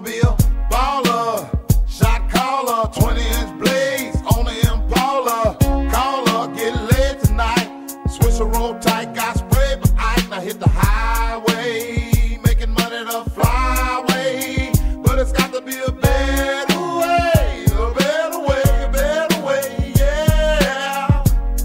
be a baller, shot caller, 20-inch blades on the Impala. Caller, get laid tonight. Switch a roll tight, got spray but I now hit the highway, making money the flyway. But it's got to be a better way, a better way, a better way, yeah.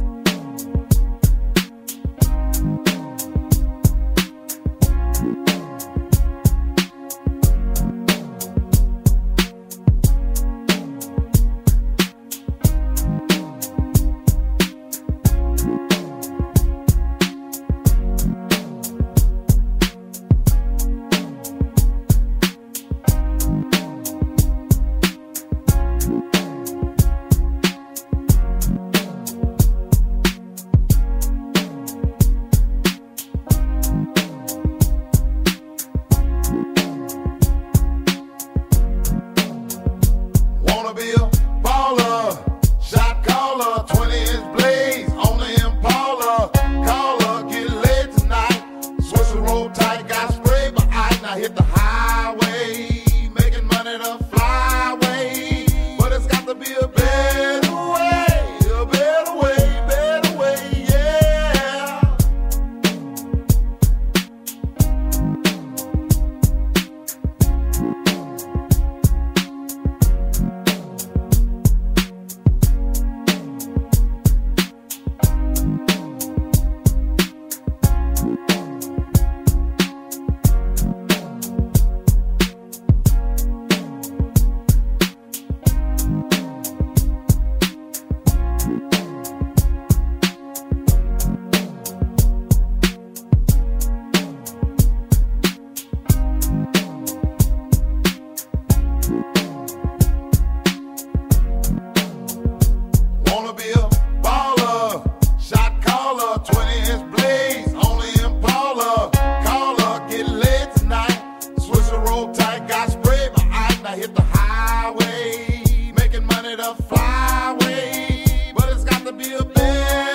Wanna be a baller, shot caller, 20-inch blades on the Impala. Caller, get laid tonight. Switch the roll tight, got spray but I now hit the highway, making money the flyway. But it's got to be a better way, a better way, yeah. Wanna be a baller, shot caller, 20-inch blades on the Impala. Caller, get laid tonight. Switch the roll tight, got spray but I now hit the highway, making money the flyway. But it's got to be a better